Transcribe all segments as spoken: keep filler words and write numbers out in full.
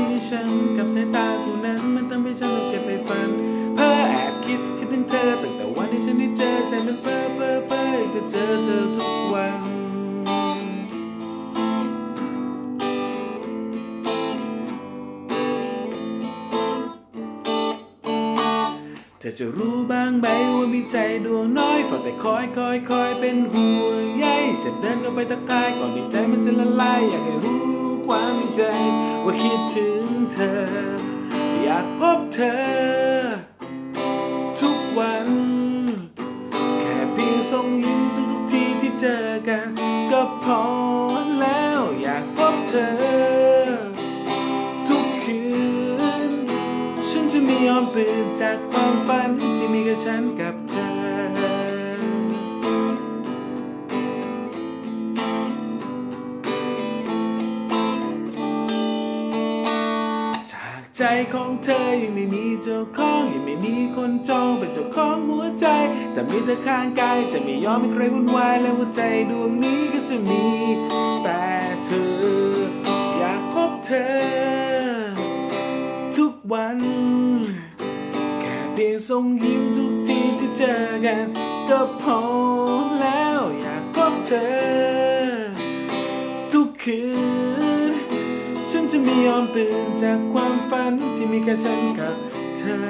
ให้ฉันกับสายตาคู่นั้นมันทำให้ฉันต้องเก็บไปฝันเพ้อแอบคิดคิดถึงเธอตั้งแต่วันที่ฉันได้เจอใจมันเพ้อเพ้อเพ้อจะเจอเธอทุกวันเธอจะรู้บ้างไหมว่ามีใจดวงน้อยเฝ้าแต่คอยคอยคอยเป็นห่วงใยจะเดินเข้าไปทักทายก่อนที่ใจมันจะละลายอยากให้รู้ความในใจว่าคิดถึงเธออยากพบเธอทุกวันแค่เพียงส่งยิ้มทุกทุกทีที่เจอกันก็พอแล้วอยากพบเธอทุกคืนฉันจะไม่ยอมตื่นจากความฝันที่มีแค่ฉันกับเธอใจของเธอยังไม่มีเจ้าของยังไม่มีคนจองเป็นเจ้าของหัวใจแต่มีเธอข้างกายจะไม่ยอมให้ใครวุ่นวายและหัวใจดวงนี้ก็จะมีแต่เธออยากพบเธอทุกวันแค่เพียงส่งยิ้มทุกทีที่เจอกันก็พอแล้วอยากพบเธอทุกคืนฉันจะไม่ยอมตื่นจากความฝันที่มีแค่ฉันกับเธอ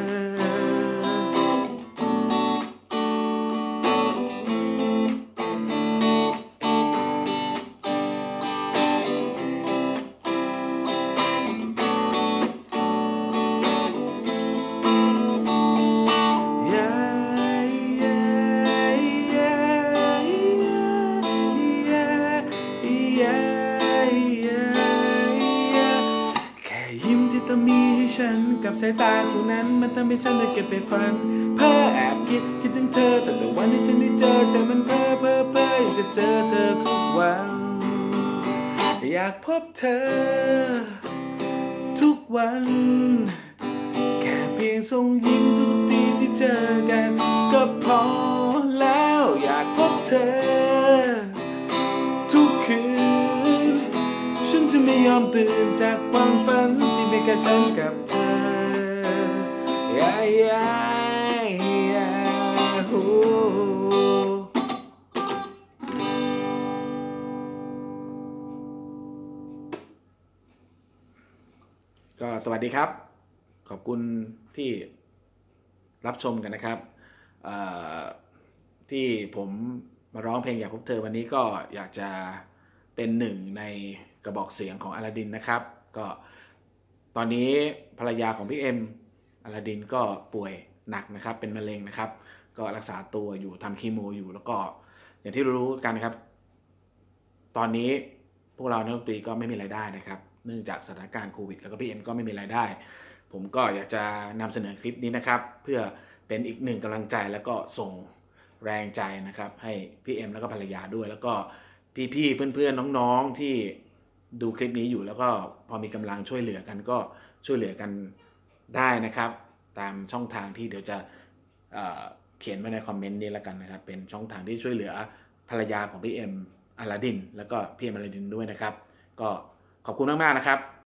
ต้องมีให้ฉันกับสายตาคู่นั้นมันทำให้ฉันได้เก็บไปฝันเพ้อแอบคิดคิดถึงเธอตั้งแต่วันที่ฉันได้เจอใจมันเพ้อเพ้อเพ้ออยากจะเจอเธอทุกวันอยากพบเธอทุกวันแค่เพียงส่งยิ้มทุกทีที่เจอกันก็พอแล้วอยากพบเธอทุกคืนฉันจะไม่ยอมตื่นจากความฝันที่มีแค่ฉันกับเธอ yeah, yeah, yeah, oh. ก็สวัสดีครับขอบคุณที่รับชมกันนะครับที่ผมมาร้องเพลงอยากพบเธอวันนี้ก็อยากจะเป็นหนึ่งในกระบอกเสียงของอลาดินนะครับก็ตอนนี้ภรรยาของพี่เอ็มอลาดินก็ป่วยหนักนะครับเป็นมะเร็งนะครับก็รักษาตัวอยู่ทำคีโมอยู่แล้วก็อย่างที่รู้กันนะครับตอนนี้พวกเรานักดนตรีก็ไม่มีรายได้นะครับเนื่องจากสถานการณ์โควิดแล้วก็พี่เอ็มก็ไม่มีรายได้ผมก็อยากจะนำเสนอคลิปนี้นะครับเพื่อเป็นอีกหนึ่งกำลังใจแล้วก็ส่งแรงใจนะครับให้พี่เอ็มแล้วก็ภรรยาด้วยแล้วก็พี่ๆเพื่อนๆน้องๆที่ดูคลิปนี้อยู่แล้วก็พอมีกำลังช่วยเหลือกันก็ช่วยเหลือกันได้นะครับตามช่องทางที่เดี๋ยวจะ เอ่อ เขียนไว้ในคอมเมนต์นี้แล้วกันนะครับเป็นช่องทางที่ช่วยเหลือภรรยาของพี่เอ็มอลาดินแล้วก็พี่เอ็มอลาดินด้วยนะครับก็ขอบคุณมากๆนะครับ